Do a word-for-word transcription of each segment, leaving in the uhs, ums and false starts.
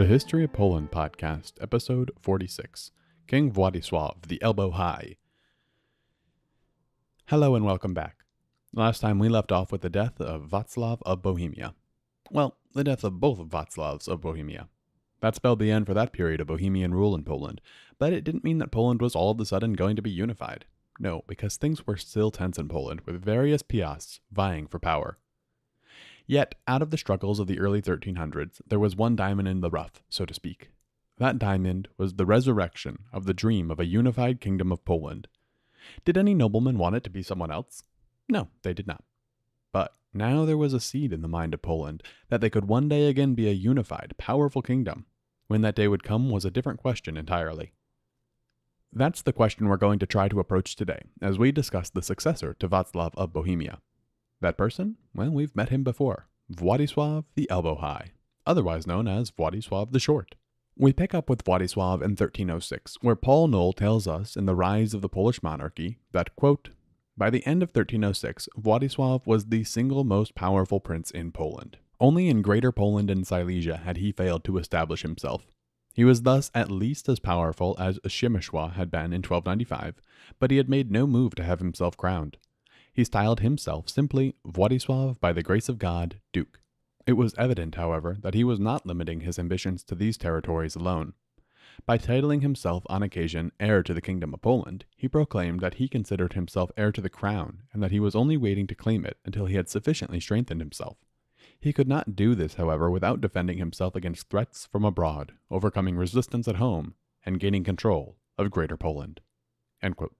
The History of Poland Podcast, Episode forty-six, King Władysław the Elbow-High. Hello and welcome back. Last time we left off with the death of Władysław of Bohemia. Well, the death of both of Władysławs of Bohemia. That spelled the end for that period of Bohemian rule in Poland, but it didn't mean that Poland was all of a sudden going to be unified. No, because things were still tense in Poland, with various piasts vying for power. Yet, out of the struggles of the early thirteen hundreds, there was one diamond in the rough, so to speak. That diamond was the resurrection of the dream of a unified kingdom of Poland. Did any nobleman want it to be someone else? No, they did not. But now there was a seed in the mind of Poland that they could one day again be a unified, powerful kingdom. When that day would come was a different question entirely. That's the question we're going to try to approach today, as we discuss the successor to Władysław of Bohemia. That person? Well, we've met him before. Władysław the Elbow-High, otherwise known as Władysław the Short. We pick up with Władysław in thirteen oh six, where Paul Knoll tells us in The Rise of the Polish Monarchy that, quote, by the end of thirteen oh six, Władysław was the single most powerful prince in Poland. Only in Greater Poland and Silesia had he failed to establish himself. He was thus at least as powerful as Przemysław had been in twelve ninety-five, but he had made no move to have himself crowned. He styled himself simply Władysław by the grace of God, Duke. It was evident, however, that he was not limiting his ambitions to these territories alone. By titling himself on occasion heir to the Kingdom of Poland, he proclaimed that he considered himself heir to the crown and that he was only waiting to claim it until he had sufficiently strengthened himself. He could not do this, however, without defending himself against threats from abroad, overcoming resistance at home, and gaining control of Greater Poland. End quote.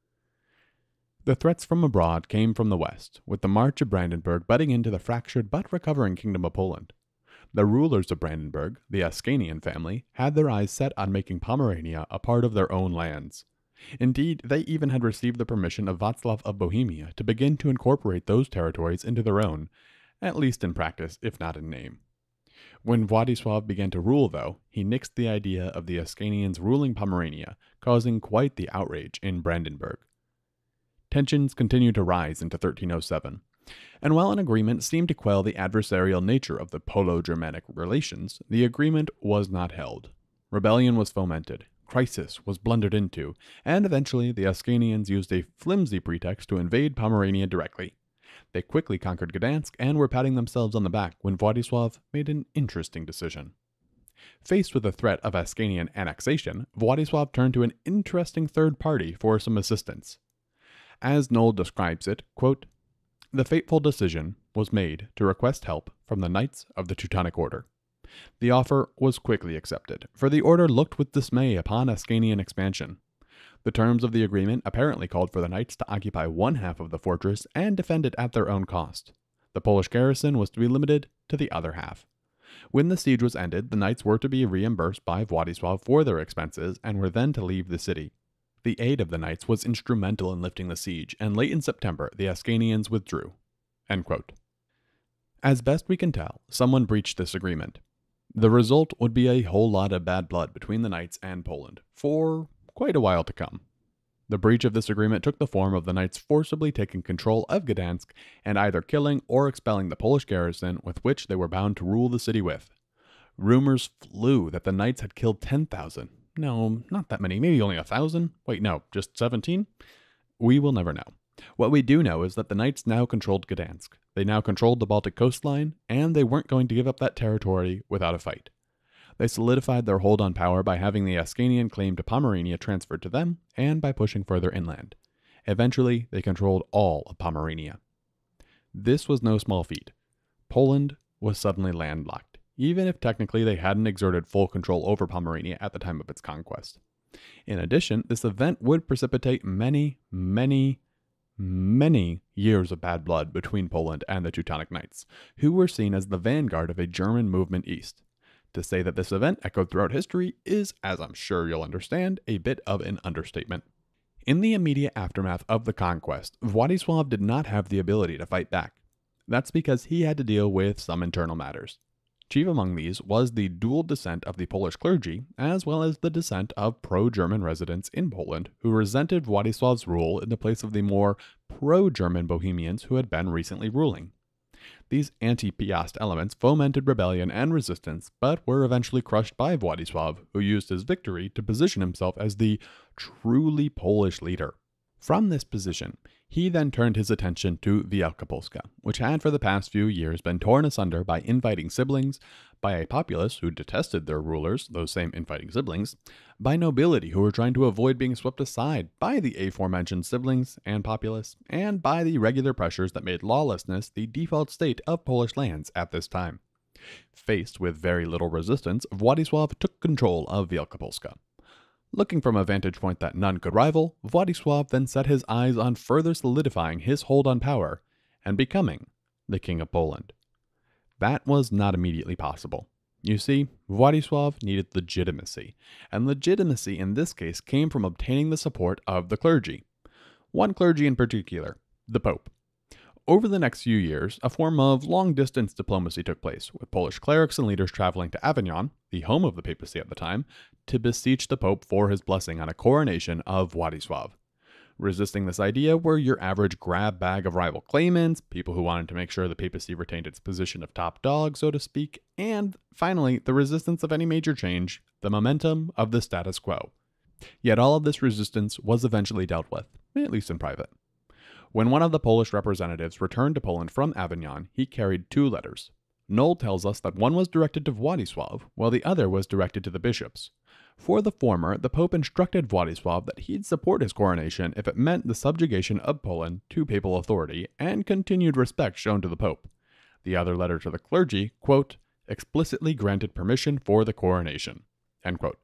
The threats from abroad came from the west, with the March of Brandenburg butting into the fractured but recovering Kingdom of Poland. The rulers of Brandenburg, the Ascanian family, had their eyes set on making Pomerania a part of their own lands. Indeed, they even had received the permission of Władysław of Bohemia to begin to incorporate those territories into their own, at least in practice, if not in name. When Władysław began to rule, though, he nixed the idea of the Ascanians ruling Pomerania, causing quite the outrage in Brandenburg. Tensions continued to rise into thirteen oh seven, and while an agreement seemed to quell the adversarial nature of the Polo-Germanic relations, the agreement was not held. Rebellion was fomented, crisis was blundered into, and eventually the Ascanians used a flimsy pretext to invade Pomerania directly. They quickly conquered Gdansk and were patting themselves on the back when Władysław made an interesting decision. Faced with the threat of Ascanian annexation, Władysław turned to an interesting third party for some assistance. As Knoll describes it, quote, the fateful decision was made to request help from the Knights of the Teutonic Order. The offer was quickly accepted, for the order looked with dismay upon Ascanian expansion. The terms of the agreement apparently called for the knights to occupy one half of the fortress and defend it at their own cost. The Polish garrison was to be limited to the other half. When the siege was ended, the knights were to be reimbursed by Władysław for their expenses and were then to leave the city. The aid of the knights was instrumental in lifting the siege, and late in September the Ascanians withdrew. End quote. As best we can tell, someone breached this agreement. The result would be a whole lot of bad blood between the knights and Poland, for quite a while to come. The breach of this agreement took the form of the knights forcibly taking control of Gdansk and either killing or expelling the Polish garrison with which they were bound to rule the city with. Rumors flew that the knights had killed ten thousand. No, not that many, maybe only a thousand? Wait, no, just seventeen? We will never know. What we do know is that the knights now controlled Gdansk. They now controlled the Baltic coastline, and they weren't going to give up that territory without a fight. They solidified their hold on power by having the Ascanian claim to Pomerania transferred to them, and by pushing further inland. Eventually, they controlled all of Pomerania. This was no small feat. Poland was suddenly landlocked, even if technically they hadn't exerted full control over Pomerania at the time of its conquest. In addition, this event would precipitate many, many, many years of bad blood between Poland and the Teutonic Knights, who were seen as the vanguard of a German movement east. To say that this event echoed throughout history is, as I'm sure you'll understand, a bit of an understatement. In the immediate aftermath of the conquest, Władysław did not have the ability to fight back. That's because he had to deal with some internal matters. Chief among these was the dual descent of the Polish clergy, as well as the descent of pro-German residents in Poland who resented Władysław's rule in the place of the more pro-German Bohemians who had been recently ruling. These anti-Piast elements fomented rebellion and resistance, but were eventually crushed by Władysław, who used his victory to position himself as the truly Polish leader. From this position, he then turned his attention to Wielkopolska, which had for the past few years been torn asunder by infighting siblings, by a populace who detested their rulers, those same infighting siblings, by nobility who were trying to avoid being swept aside by the aforementioned siblings and populace, and by the regular pressures that made lawlessness the default state of Polish lands at this time. Faced with very little resistance, Władysław took control of Wielkopolska. Looking from a vantage point that none could rival, Władysław then set his eyes on further solidifying his hold on power and becoming the King of Poland. That was not immediately possible. You see, Władysław needed legitimacy, and legitimacy in this case came from obtaining the support of the clergy. One clergy in particular, the Pope. Over the next few years, a form of long-distance diplomacy took place, with Polish clerics and leaders traveling to Avignon, the home of the papacy at the time, to beseech the Pope for his blessing on a coronation of Władysław. Resisting this idea were your average grab bag of rival claimants, people who wanted to make sure the papacy retained its position of top dog, so to speak, and, finally, the resistance of any major change, the momentum of the status quo. Yet all of this resistance was eventually dealt with, at least in private. When one of the Polish representatives returned to Poland from Avignon, he carried two letters. Knoll tells us that one was directed to Władysław, while the other was directed to the bishops. For the former, the Pope instructed Władysław that he'd support his coronation if it meant the subjugation of Poland to papal authority and continued respect shown to the Pope. The other letter to the clergy, quote, explicitly granted permission for the coronation, end quote.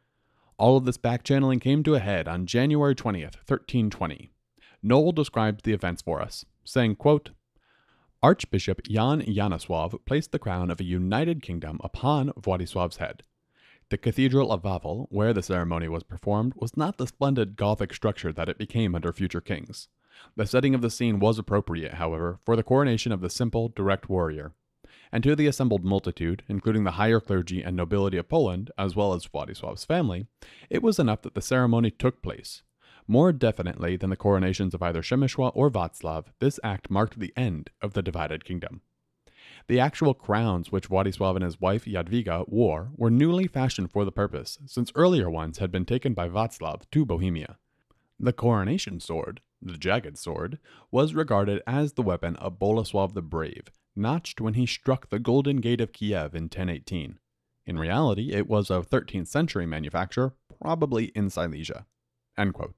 All of this back-channeling came to a head on January twentieth, thirteen twenty. Knoll describes the events for us, saying, quote, Archbishop Jan Janosław placed the crown of a united kingdom upon Władysław's head. The Cathedral of Wawel, where the ceremony was performed, was not the splendid Gothic structure that it became under future kings. The setting of the scene was appropriate, however, for the coronation of the simple, direct warrior. And to the assembled multitude, including the higher clergy and nobility of Poland, as well as Władysław's family, it was enough that the ceremony took place. More definitely than the coronations of either Przemysław or Wacław, this act marked the end of the divided kingdom. The actual crowns which Władysław and his wife Jadwiga wore were newly fashioned for the purpose, since earlier ones had been taken by Wacław to Bohemia. The coronation sword, the jagged sword, was regarded as the weapon of Bolesław the Brave, notched when he struck the Golden Gate of Kiev in ten eighteen. In reality, it was of thirteenth century manufacture, probably in Silesia. End quote.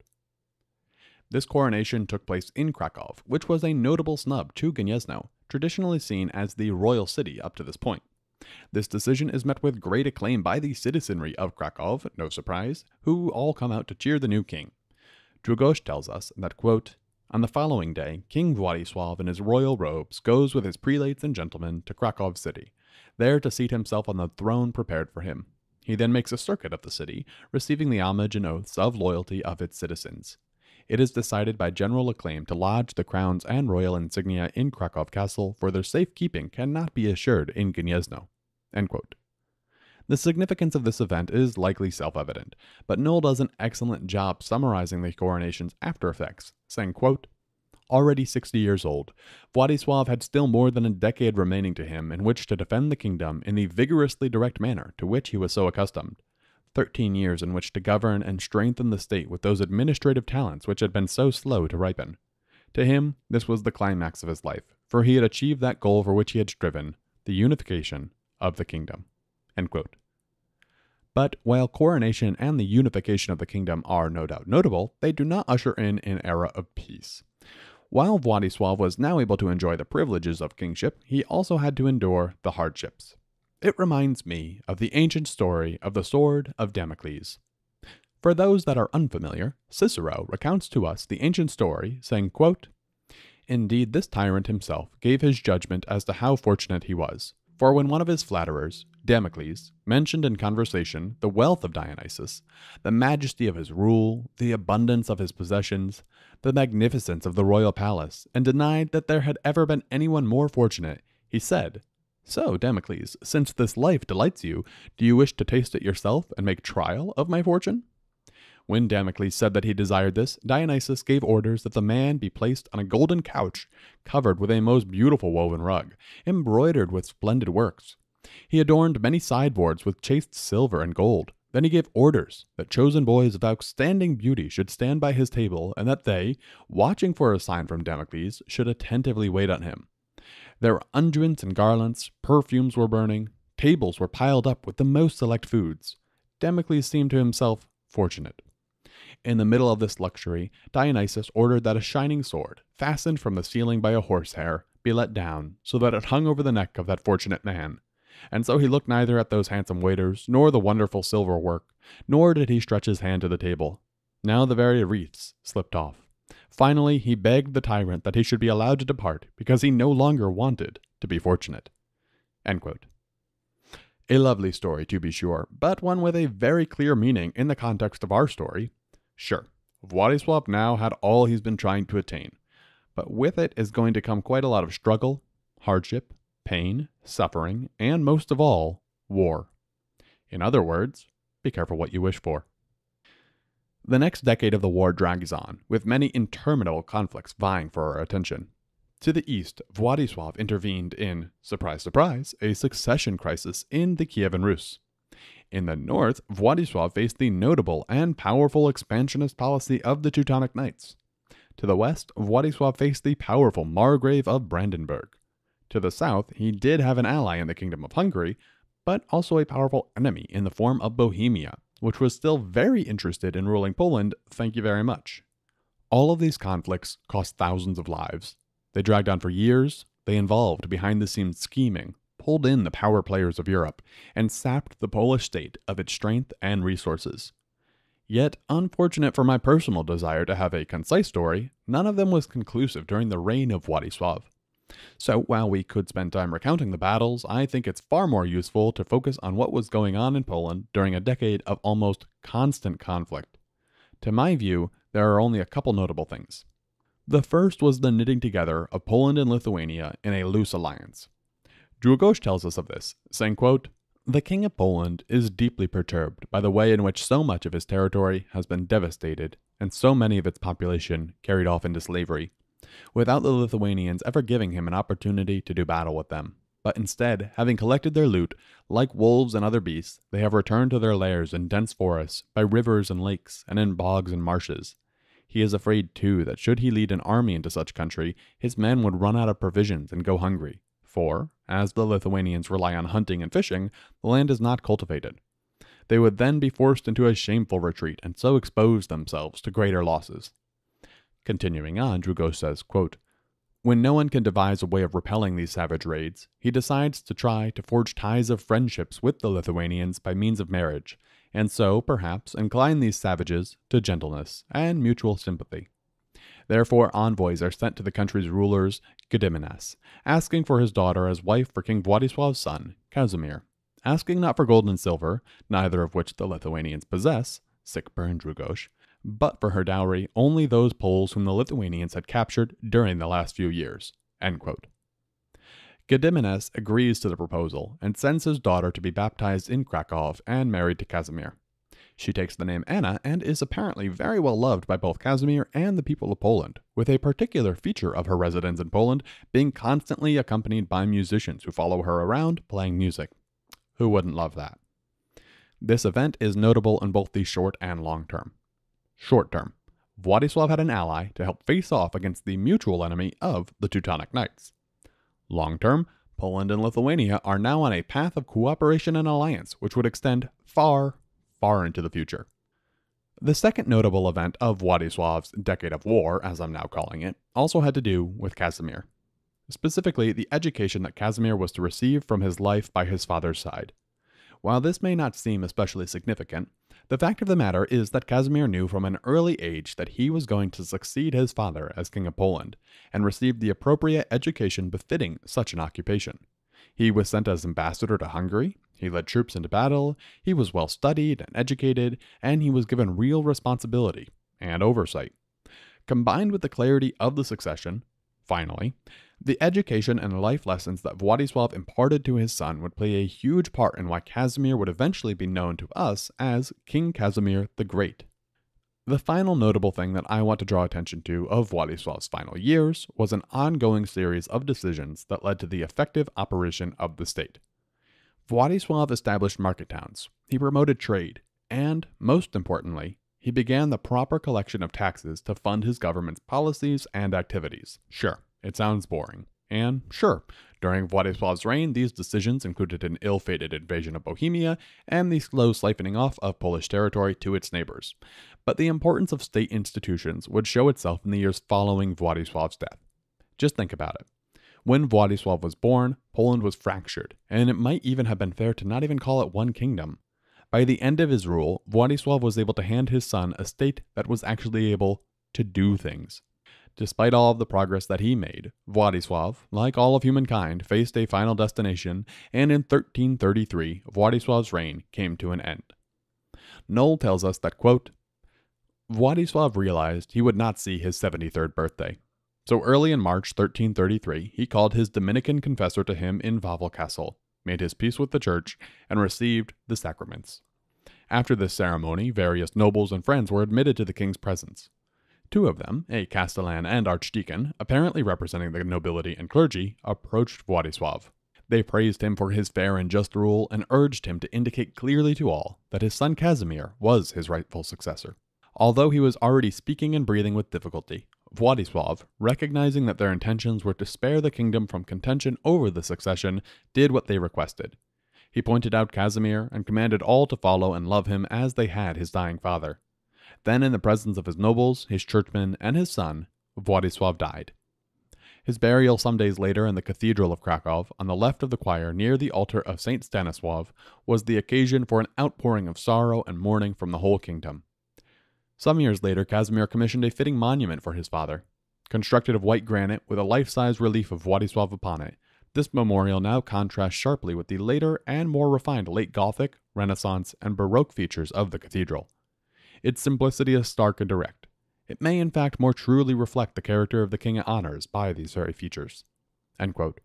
This coronation took place in Krakow, which was a notable snub to Gniezno, traditionally seen as the royal city up to this point. This decision is met with great acclaim by the citizenry of Krakow, no surprise, who all come out to cheer the new king. Długosz tells us that, quote, on the following day, King Władysław in his royal robes goes with his prelates and gentlemen to Krakow city, there to seat himself on the throne prepared for him. He then makes a circuit of the city, receiving the homage and oaths of loyalty of its citizens. It is decided by general acclaim to lodge the crowns and royal insignia in Krakow Castle, for their safekeeping cannot be assured in Gniezno. End quote. The significance of this event is likely self-evident, but Knoll does an excellent job summarizing the coronation's after effects, saying, quote, already sixty years old, Władysław had still more than a decade remaining to him in which to defend the kingdom in the vigorously direct manner to which he was so accustomed. Thirteen years in which to govern and strengthen the state with those administrative talents which had been so slow to ripen. To him, this was the climax of his life, for he had achieved that goal for which he had striven, the unification of the kingdom. End quote. But while coronation and the unification of the kingdom are no doubt notable, they do not usher in an era of peace. While Władysław was now able to enjoy the privileges of kingship, he also had to endure the hardships. It reminds me of the ancient story of the Sword of Damocles. For those that are unfamiliar, Cicero recounts to us the ancient story, saying, quote, indeed, this tyrant himself gave his judgment as to how fortunate he was. For when one of his flatterers, Damocles, mentioned in conversation the wealth of Dionysus, the majesty of his rule, the abundance of his possessions, the magnificence of the royal palace, and denied that there had ever been anyone more fortunate, he said, so, Damocles, since this life delights you, do you wish to taste it yourself and make trial of my fortune? When Damocles said that he desired this, Dionysus gave orders that the man be placed on a golden couch covered with a most beautiful woven rug, embroidered with splendid works. He adorned many sideboards with chased silver and gold. Then he gave orders that chosen boys of outstanding beauty should stand by his table, and that they, watching for a sign from Damocles, should attentively wait on him. There were unguents and garlands, perfumes were burning, tables were piled up with the most select foods. Damocles seemed to himself fortunate. In the middle of this luxury, Dionysus ordered that a shining sword, fastened from the ceiling by a horsehair, be let down, so that it hung over the neck of that fortunate man. And so he looked neither at those handsome waiters, nor the wonderful silver work, nor did he stretch his hand to the table. Now the very wreaths slipped off. Finally, he begged the tyrant that he should be allowed to depart, because he no longer wanted to be fortunate. End quote. A lovely story, to be sure, but one with a very clear meaning in the context of our story. Sure, Władysław now had all he's been trying to attain, but with it is going to come quite a lot of struggle, hardship, pain, suffering, and most of all, war. In other words, be careful what you wish for. The next decade of the war drags on, with many interminable conflicts vying for our attention. To the east, Władysław intervened in, surprise surprise, a succession crisis in the Kievan Rus. In the north, Władysław faced the notable and powerful expansionist policy of the Teutonic Knights. To the west, Władysław faced the powerful Margrave of Brandenburg. To the south, he did have an ally in the Kingdom of Hungary, but also a powerful enemy in the form of Bohemia, which was still very interested in ruling Poland, thank you very much. All of these conflicts cost thousands of lives. They dragged on for years, they involved behind-the-scenes scheming, pulled in the power players of Europe, and sapped the Polish state of its strength and resources. Yet, unfortunate for my personal desire to have a concise story, none of them was conclusive during the reign of Władysław. So, while we could spend time recounting the battles, I think it's far more useful to focus on what was going on in Poland during a decade of almost constant conflict. To my view, there are only a couple notable things. The first was the knitting together of Poland and Lithuania in a loose alliance. Długosz tells us of this, saying, quote, "The King of Poland is deeply perturbed by the way in which so much of his territory has been devastated and so many of its population carried off into slavery, without the Lithuanians ever giving him an opportunity to do battle with them. But instead, having collected their loot, like wolves and other beasts, they have returned to their lairs in dense forests, by rivers and lakes, and in bogs and marshes. He is afraid, too, that should he lead an army into such country, his men would run out of provisions and go hungry. For, as the Lithuanians rely on hunting and fishing, the land is not cultivated. They would then be forced into a shameful retreat, and so expose themselves to greater losses." Continuing on, Długosz says, quote, "When no one can devise a way of repelling these savage raids, he decides to try to forge ties of friendships with the Lithuanians by means of marriage, and so, perhaps, incline these savages to gentleness and mutual sympathy. Therefore, envoys are sent to the country's rulers, Gediminas, asking for his daughter as wife for King Władysław's son, Casimir, asking not for gold and silver, neither of which the Lithuanians possess, sic burn Długosz, but for her dowry only those Poles whom the Lithuanians had captured during the last few years." End quote. Gediminas agrees to the proposal and sends his daughter to be baptized in Krakow and married to Casimir. She takes the name Anna and is apparently very well loved by both Casimir and the people of Poland, with a particular feature of her residence in Poland being constantly accompanied by musicians who follow her around playing music. Who wouldn't love that? This event is notable in both the short and long term. Short term, Władysław had an ally to help face off against the mutual enemy of the Teutonic Knights. Long term, Poland and Lithuania are now on a path of cooperation and alliance which would extend far, far into the future. The second notable event of Władysław's decade of war, as I'm now calling it, also had to do with Casimir. Specifically, the education that Casimir was to receive from his life by his father's side. While this may not seem especially significant, the fact of the matter is that Casimir knew from an early age that he was going to succeed his father as King of Poland, and received the appropriate education befitting such an occupation. He was sent as ambassador to Hungary, he led troops into battle, he was well studied and educated, and he was given real responsibility and oversight. Combined with the clarity of the succession, finally, the education and life lessons that Władysław imparted to his son would play a huge part in why Casimir would eventually be known to us as King Casimir the Great. The final notable thing that I want to draw attention to of Władysław's final years was an ongoing series of decisions that led to the effective operation of the state. Władysław established market towns, he promoted trade, and, most importantly, he began the proper collection of taxes to fund his government's policies and activities. Sure, it sounds boring. And sure, during Władysław's reign, these decisions included an ill-fated invasion of Bohemia and the slow siphoning off of Polish territory to its neighbors. But the importance of state institutions would show itself in the years following Władysław's death. Just think about it. When Władysław was born, Poland was fractured, and it might even have been fair to not even call it one kingdom. By the end of his rule, Władysław was able to hand his son a state that was actually able to do things. Despite all of the progress that he made, Władysław, like all of humankind, faced a final destination, and in thirteen thirty-three, Władysław's reign came to an end. Knoll tells us that, quote, Władysław realized he would not see his seventy-third birthday. So early in March thirteen thirty-three, he called his Dominican confessor to him in Wawel Castle, made his peace with the church, and received the sacraments. After this ceremony, various nobles and friends were admitted to the king's presence. Two of them, a castellan and archdeacon, apparently representing the nobility and clergy, approached Władysław. They praised him for his fair and just rule and urged him to indicate clearly to all that his son Casimir was his rightful successor. Although he was already speaking and breathing with difficulty, Władysław, recognizing that their intentions were to spare the kingdom from contention over the succession, did what they requested. He pointed out Casimir and commanded all to follow and love him as they had his dying father. Then, in the presence of his nobles, his churchmen, and his son, Władysław died. His burial some days later in the Cathedral of Krakow, on the left of the choir near the altar of Saint Stanisław, was the occasion for an outpouring of sorrow and mourning from the whole kingdom. Some years later, Casimir commissioned a fitting monument for his father. Constructed of white granite with a life-size relief of Władysław upon it, this memorial now contrasts sharply with the later and more refined late Gothic, Renaissance, and Baroque features of the cathedral. Its simplicity is stark and direct. It may in fact more truly reflect the character of the king it honors by these very features. End quote.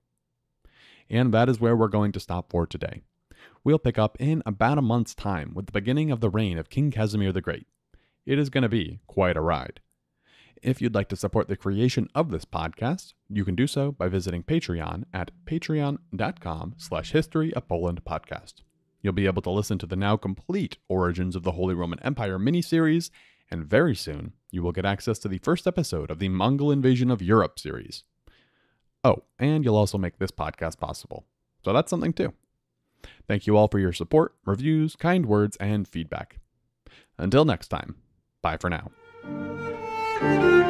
And that is where we're going to stop for today. We'll pick up in about a month's time with the beginning of the reign of King Casimir the Great. It is going to be quite a ride. If you'd like to support the creation of this podcast, you can do so by visiting Patreon at patreon.com slash history of Poland podcast. You'll be able to listen to the now complete Origins of the Holy Roman Empire miniseries, and very soon you will get access to the first episode of the Mongol Invasion of Europe series. Oh, and you'll also make this podcast possible. So that's something too. Thank you all for your support, reviews, kind words, and feedback. Until next time, bye for now.